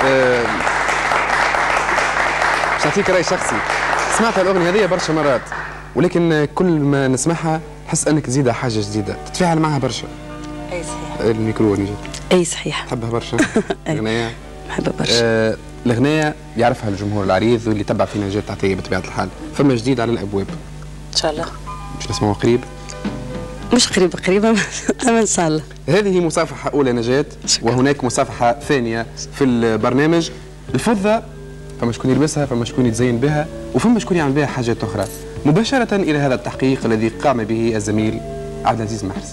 باش نعطيك رأي شخصي. سمعت الأغنية هذه برشا مرات، ولكن كل ما نسمعها نحس أنك تزيدها حاجة جديدة، تتفاعل معها برشا. أي صحيح. الميكرو نجي. أي صحيح. تحبها برشا؟ الأغنية؟ نحبها برشا. الأغنية يعرفها الجمهور العريض واللي تبع في نجاة عطية بطبيعة الحال، فما جديد على الأبواب. إن شاء الله. باش نسمعوه قريب؟ مش قريبة أما إن شاء الله. هذه مصافحة أولى نجاة، وهناك مصافحة ثانية في البرنامج. الفضة فما شكون يلبسها، فما شكون يتزين بها، وفما شكون يعمل بها حاجات أخرى. مباشرة إلى هذا التحقيق الذي قام به الزميل عبد العزيز محرز.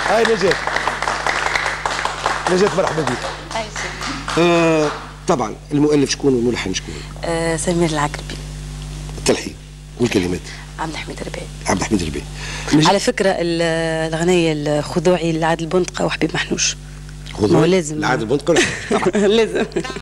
هاي نجاة. نجاة مرحبا بك. طبعا المؤلف شكون والملحن شكون؟ سمير العقربي. التلحين والكلمات؟ عبد الحميد الربيعي. عبد الحميد الربيعي. على فكرة الأغنية الخضوعي لعادل بندقة وحبيب محنوش. خضوعي لازم لعادل بندقة. لازم.